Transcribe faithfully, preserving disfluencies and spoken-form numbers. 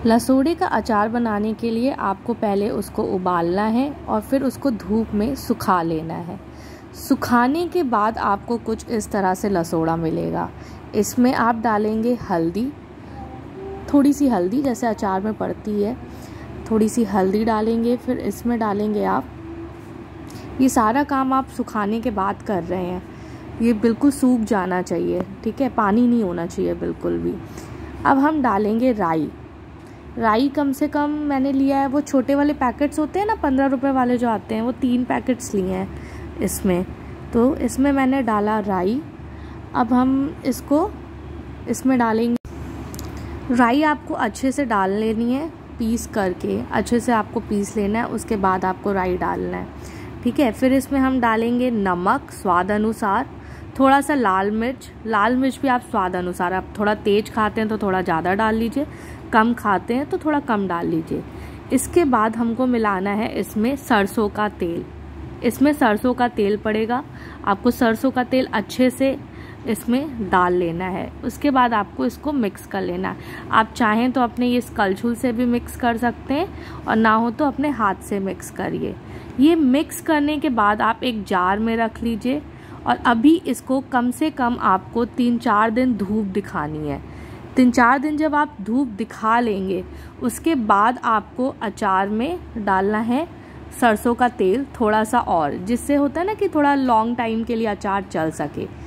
लसोड़े का अचार बनाने के लिए आपको पहले उसको उबालना है और फिर उसको धूप में सुखा लेना है। सुखाने के बाद आपको कुछ इस तरह से लसोड़ा मिलेगा। इसमें आप डालेंगे हल्दी, थोड़ी सी हल्दी जैसे अचार में पड़ती है, थोड़ी सी हल्दी डालेंगे। फिर इसमें डालेंगे आप, ये सारा काम आप सुखाने के बाद कर रहे हैं, ये बिल्कुल सूख जाना चाहिए, ठीक है, पानी नहीं होना चाहिए बिल्कुल भी। अब हम डालेंगे राई। राई कम से कम मैंने लिया है, वो छोटे वाले पैकेट्स होते हैं ना, पंद्रह रुपए वाले जो आते हैं, वो तीन पैकेट्स लिए हैं इसमें। तो इसमें मैंने डाला राई। अब हम इसको इसमें डालेंगे। राई आपको अच्छे से डाल लेनी है, पीस करके अच्छे से आपको पीस लेना है, उसके बाद आपको राई डालना है, ठीक है। फिर इसमें हम डालेंगे नमक स्वाद अनुसार, थोड़ा सा लाल मिर्च। लाल मिर्च भी आप स्वाद अनुसार, आप थोड़ा तेज खाते हैं तो थोड़ा ज़्यादा डाल लीजिए, कम खाते हैं तो थोड़ा कम डाल लीजिए। इसके बाद हमको मिलाना है इसमें सरसों का तेल। इसमें सरसों का तेल पड़ेगा, आपको सरसों का तेल अच्छे से इसमें डाल लेना है। उसके बाद आपको इसको मिक्स कर लेना है। आप चाहें तो अपने ये कलछुल से भी मिक्स कर सकते हैं, और ना हो तो अपने हाथ से मिक्स करिए। ये मिक्स करने के बाद आप एक जार में रख लीजिए, और अभी इसको कम से कम आपको तीन चार दिन धूप दिखानी है। तीन चार दिन जब आप धूप दिखा लेंगे, उसके बाद आपको अचार में डालना है सरसों का तेल थोड़ा सा, और जिससे होता है ना कि थोड़ा लॉन्ग टाइम के लिए अचार चल सके।